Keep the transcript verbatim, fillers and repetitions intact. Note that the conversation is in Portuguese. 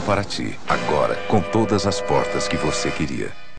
Paraty. Agora, com todas as portas que você queria.